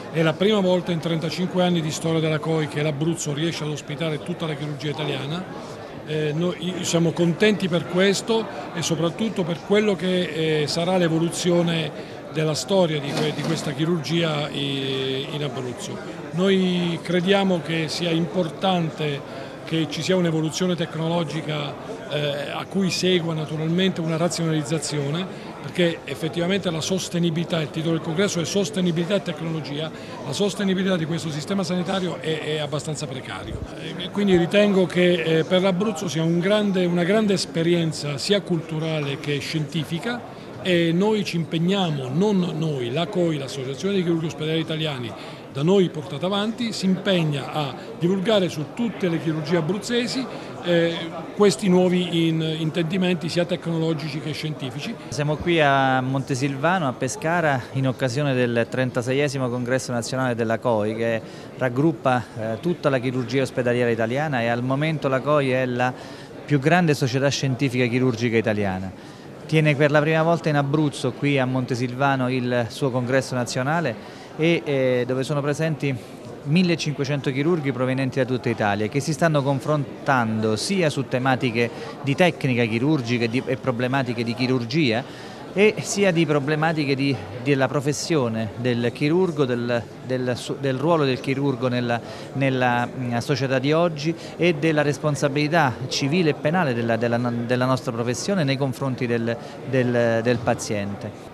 È la prima volta in 35 anni di storia della COI che l'Abruzzo riesce ad ospitare tutta la chirurgia italiana. Noi siamo contenti per questo e soprattutto per quello che sarà l'evoluzione della storia di questa chirurgia in Abruzzo. Noi crediamo che sia importante che ci sia un'evoluzione tecnologica a cui segua naturalmente una razionalizzazione, perché effettivamente la sostenibilità, il titolo del congresso è sostenibilità e tecnologia, la sostenibilità di questo sistema sanitario è abbastanza precario. E quindi ritengo che per l'Abruzzo sia una grande esperienza sia culturale che scientifica, e noi ci impegniamo, non noi, la COI, l'Associazione dei Chirurghi Ospedalieri Italiani, da noi portata avanti, si impegna a divulgare su tutte le chirurgie abruzzesi questi nuovi intendimenti sia tecnologici che scientifici. Siamo qui a Montesilvano, a Pescara, in occasione del 36esimo congresso nazionale della COI, che raggruppa tutta la chirurgia ospedaliera italiana, e al momento la COI è la più grande società scientifica chirurgica italiana. Tiene per la prima volta in Abruzzo, qui a Montesilvano, il suo congresso nazionale, dove sono presenti 1500 chirurghi provenienti da tutta Italia, che si stanno confrontando sia su tematiche di tecnica chirurgica e problematiche di chirurgia, e sia di problematiche della professione del chirurgo, del ruolo del chirurgo nella società di oggi, e della responsabilità civile e penale della nostra professione nei confronti del paziente.